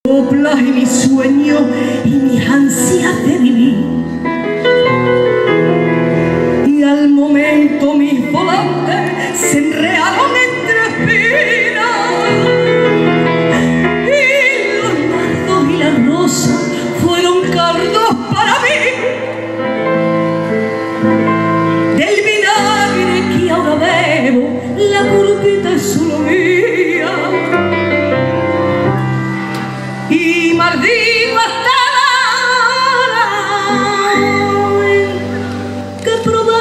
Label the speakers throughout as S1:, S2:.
S1: Coplas y mis sueños y mis ansias de vivir. Y al momento mis volantes se enredaron entre espinas. Y los nardos y las rosas fueron cardos para mí. Del vinagre que ahora bebo, la culpita es solo mía. Y maldigo hasta la hora que probé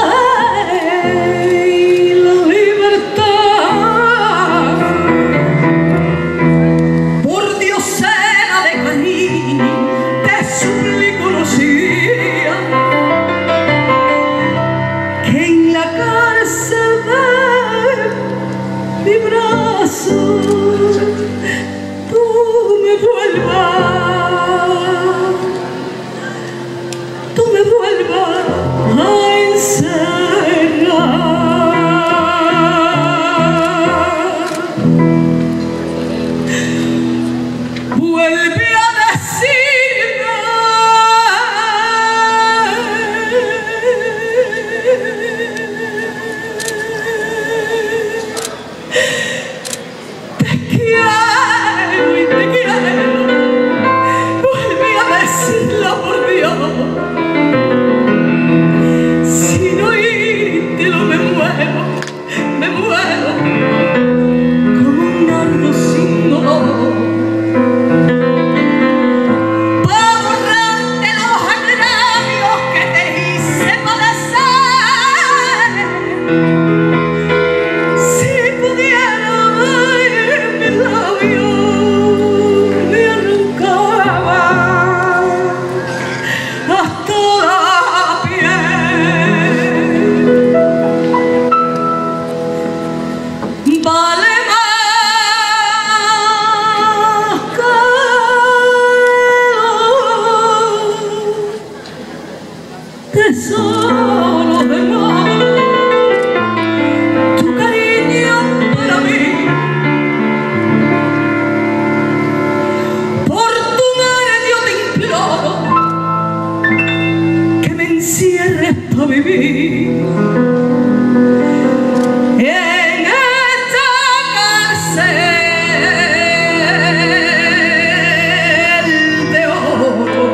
S1: la libertad. Por diosera de cariño te suplico no sigas, que en la cárcel de mi brazo tú me vuelvas a encerrar. Vuelve a decirme te quiero y te quiero. Por Dios, si no írtelo me muero como un nardo sin dolor. Para borrarte los agravios que te hice padecer, si pudiera mis labios me arrancaba tesoro de amor, tu cariño para mí. Por tu madre yo te imploro que me encierres para vivir en esta cárcel de oro.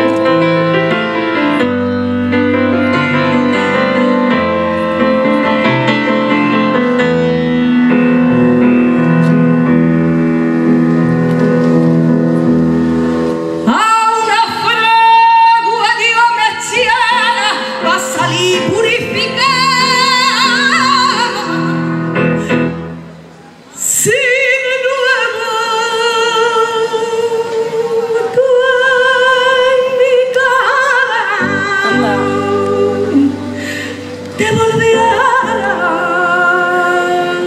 S1: Te volverá a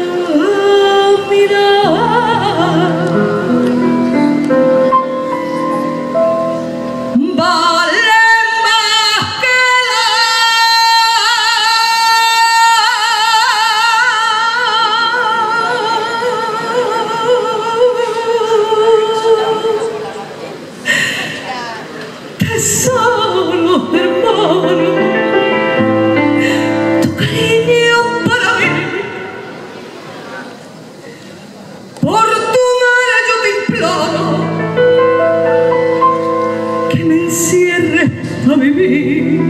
S1: mirar. Vale más que tesoro, hermano. Por tu madre yo te imploro que me encierres a vivir